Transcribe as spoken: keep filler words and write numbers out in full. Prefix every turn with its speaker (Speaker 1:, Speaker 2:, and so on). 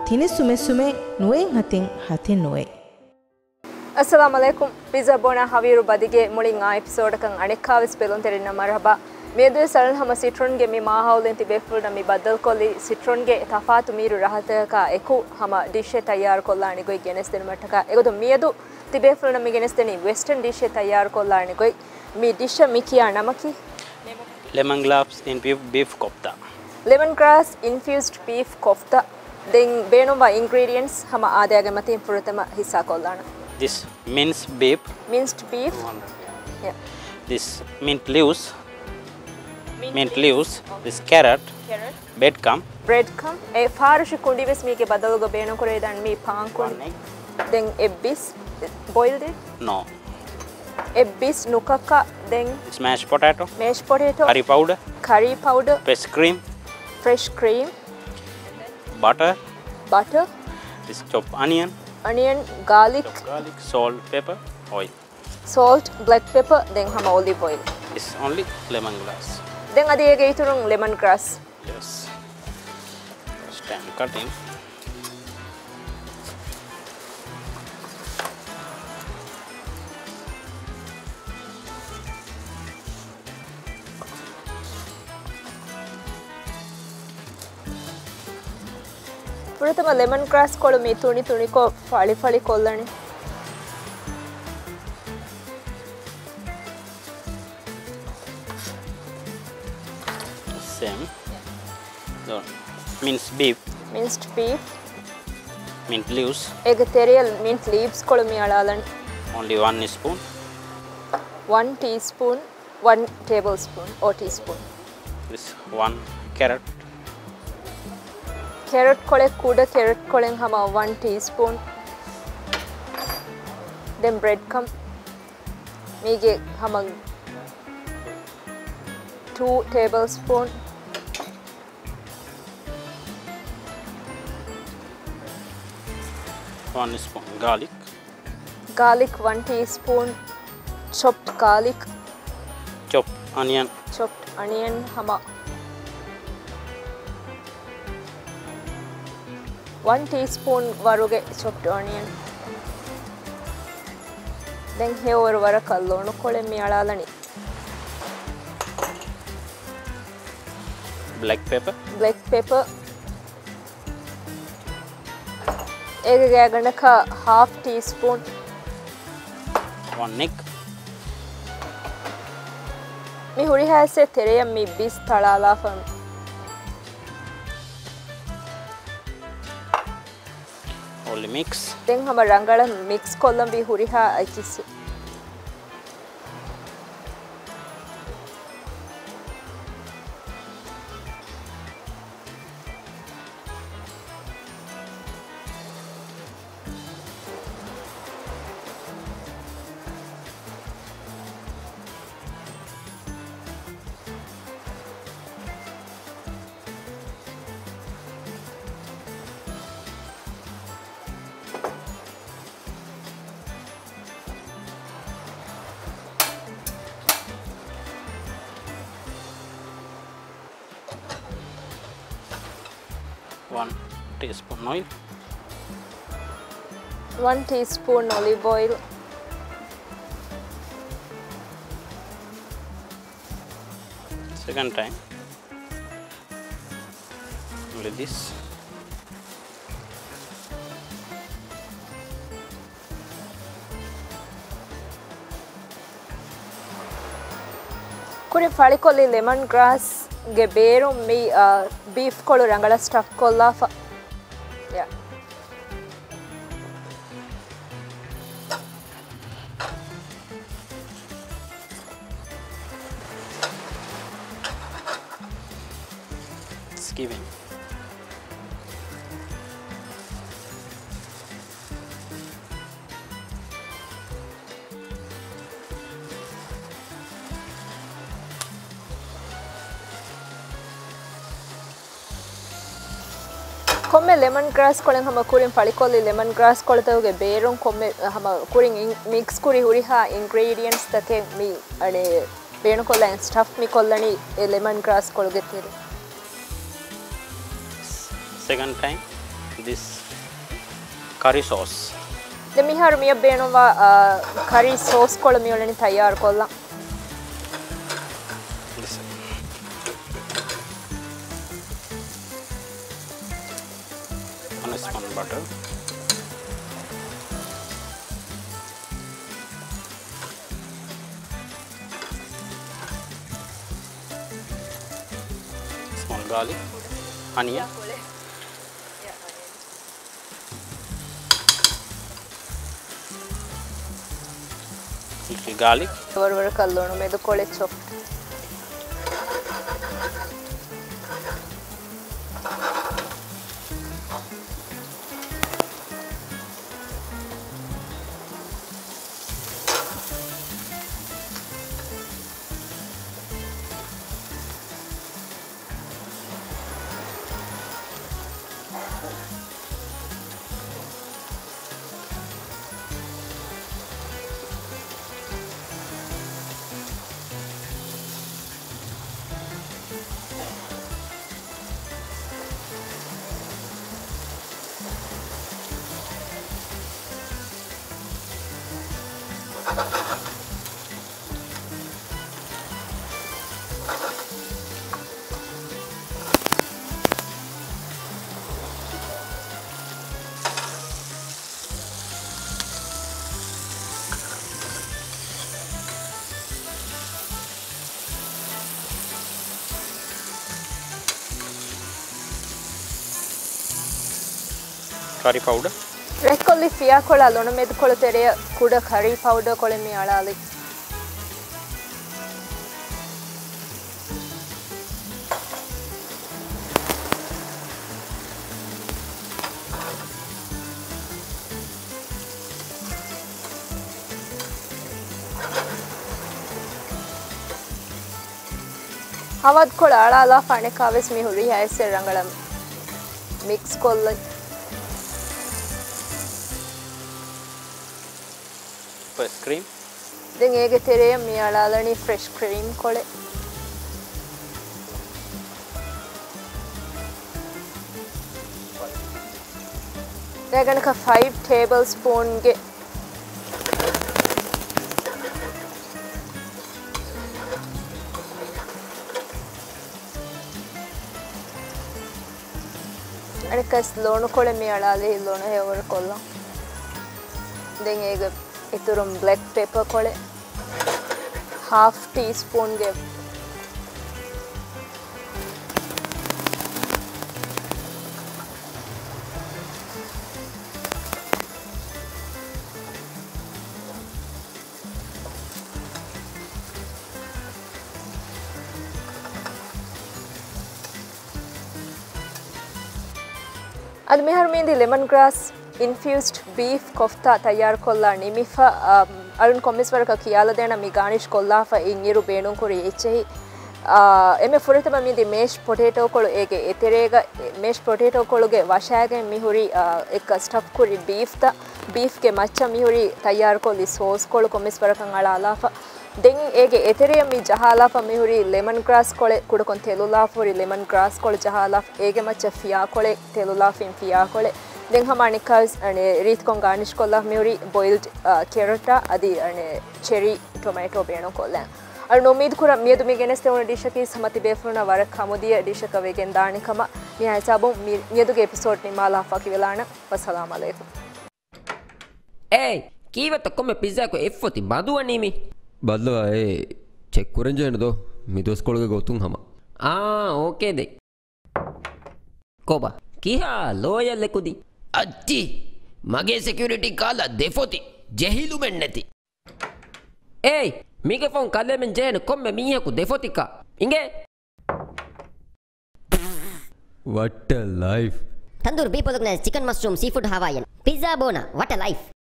Speaker 1: ತಿನಿಸು ಮೆಸುಮೆ ನುವೆಂ ಹತಿಂ ಹತಿನ್ ನುವೆ
Speaker 2: ಅಸ್ಸಲಾಮು ಅಲೈಕುಂ ಪಿಜ್ಜಾ ಬೋನಾ ಹವೀರು ಬದಿಗೆ ಮುಳಿಂಗ್ ಆ ಎಪಿಸೋಡ್ ಕಂ ಅಣೆಕಾವಿಸ್ ಪೆಲೊನ್ ತೆರಿನ ಮರಹಬಾ ಮೇದು ಸಳನ್ ಹಮ ಸಿಟ್ರೋನ್ ಗೆ ಮಿ ಮಾಹೌಲೆನ್ ತಿಬೆಫುಲ್ ನ ಮಿ ಬದಲ್ ಕೊಲ್ಲಿ ಸಿಟ್ರೋನ್ ಗೆ ತಫಾತು ಮೀರು ರಹತಕ ಎಕು ಹಮ ಡಿಶ್ ತಯಾರ್ ಕೊಲ್ಲಾಣಿ ಗೊಯ್ ಗೆನೆಸ್ ದೆನ ಮಟ್ಟಕ ಎಗದು ಮೇದು ತಿಬೆಫುಲ್ ನ ಮಿ ಗೆನೆಸ್ ದೆನಿ ವೆಸ್ಟರ್ನ್ ಡಿಶ್ ತಯಾರ್ ಕೊಲ್ಲಾಣಿ ಗೊಯ್ ಮಿ ಡಿಶ್ ಮಿ ಕಿಯಾ ನಮಕಿ
Speaker 3: lemon grass in beef, beef kofta.
Speaker 2: Lemongrass infused beef kofta. Then benova ingredients hama aadage matin furatama hissa kollana.
Speaker 3: This minced beef.
Speaker 2: Minced beef. Yeah.
Speaker 3: This mint leaves.
Speaker 2: Mint,
Speaker 3: mint
Speaker 2: leaves.
Speaker 3: leaves.
Speaker 2: Okay.
Speaker 3: This carrot.
Speaker 2: Carrot.
Speaker 3: Breadcrumb.
Speaker 2: Breadcrumb. E farish kundi ves mike badaluga beno kore dan mi paan kundi. Then ebbis boiled it.
Speaker 3: No.
Speaker 2: Ebbis nukaka. Then
Speaker 3: Smashed potato.
Speaker 2: Mashed potato.
Speaker 3: Curry powder.
Speaker 2: Curry powder.
Speaker 3: Fresh cream.
Speaker 2: Fresh cream.
Speaker 3: Butter.
Speaker 2: Butter.
Speaker 3: This chopped onion.
Speaker 2: Onion, garlic.
Speaker 3: Chopped garlic, salt, pepper, oil.
Speaker 2: Salt, black pepper. Then hama olive oil.
Speaker 3: It's only lemongrass.
Speaker 2: Then adiyege iturung lemongrass.
Speaker 3: Yes. First time cutting.
Speaker 2: Puratama lemongrass kolu me tuni tuni ko fali fali kollani.
Speaker 3: Same. So, minced beef.
Speaker 2: Minced beef.
Speaker 3: Mint leaves.
Speaker 2: Egaterial mint leaves kolu me alalani.
Speaker 3: Only one spoon.
Speaker 2: One teaspoon. One tablespoon or teaspoon.
Speaker 3: This one carrot.
Speaker 2: Carrot kole kuda carrot kolen hama one teaspoon. Then breadcrumb. Mige hama two tablespoon.
Speaker 3: One spoon garlic.
Speaker 2: Garlic one teaspoon. Chopped garlic.
Speaker 3: Chopped onion.
Speaker 2: Chopped onion hama one teaspoon waruge chopped onion. Then here vara kallonu kole mi alalani.
Speaker 3: Black pepper.
Speaker 2: Black pepper. Ege gaganaka half teaspoon.
Speaker 3: One egg.
Speaker 2: Mi huri hase tereya mi bis talala fam.
Speaker 3: Only mix.
Speaker 2: Then hama rangala mix kollam bi huri ha aikisi.
Speaker 3: One teaspoon oil.
Speaker 2: One teaspoon olive oil.
Speaker 3: Second time. Only this.
Speaker 2: Kuri fali kolli lemongrass ge beru mi uh, beef kolu rangala stuff kolla fa yeah.
Speaker 3: It's giving.
Speaker 2: komme lemongrass kolen hama kurin palikolli lemongrass kolatuge beerun komme hama kurin mix kuri huriha ingredients take mi ane beenu kolla stuff mi kollani e lemongrass kolge tiri
Speaker 3: Second time this curry sauce.
Speaker 2: දැන් මිහාර මිය බේනවා curry sauce කොළ මියලනි තයාර කොල්ලා.
Speaker 3: Listen. One spoon butter. Small garlic, onion. Little garlic.
Speaker 2: Over over kallonu medu kole chop.
Speaker 3: Curry powder.
Speaker 2: Rekkolli fiya kola lona medu kola teriya kuda curry powder kole mi alali. Hawad kola alala fane kaves mi huri haise rangalam mix kolla.
Speaker 3: Fresh cream.
Speaker 2: Then ege tere mi alalani fresh cream kole. Daganaka five tablespoon ge Anikas lonu kole mi alali lonu hevar kolla. Then ege iturum black pepper kole half teaspoon ge ad mehar mendi lemongrass infused beef kofta tayar kolla nimifa arun commis waraka kiyala dena mi garnish kolla fa ingiru beenun kuri echehi eme furitama mindi mashed potato kolu ege eterega mashed potato koluge washage mihuri ek stuff kuri beef ta beef ke macha mihuri tayar koli sauce kolu commis warakan ala alafa den ege eteriya mi jahala fa mihuri lemongrass kole kudakon telula furi lemongrass kol jahala ege macha fiya kole telula fin fiya kole den hamani kals ane rit kon garnish kolla mihuri boiled uh, carrot adi ane cherry tomato beeno kolla ar nomid kura miedu mi geneste ona dish ki samati befuna war kamudiya dish ka wegen daani kama mi hisabum miedu ge episode ni mala fa ki velana wassalamu alaikum
Speaker 4: hey kiwata komme pizza ko effoti baduwani mi
Speaker 5: badlawa e check kurenjeno mi doskolge gotun hama
Speaker 4: ah okay de koba kiha loyal lekudi
Speaker 6: ಅಜ್ಜಿ ಮಗೆ security ಕಾಲ ದೆಫೋತಿ ಜಹಿಲು ಮೆನ್ನತಿ
Speaker 4: ಏಯ್ ಮಿಗೆ phone ಕಲ್ಲೆ men ಜೇನು ಕೊಮ್ಮೆ ಮೀಯಕು ದೆಫೋತಿಕ ಇಂಗೆ
Speaker 5: what a life
Speaker 7: tandoor beef ಒಳಗನೆ chicken mushroom seafood Hawaiian pizza ಬೋನಾ what a life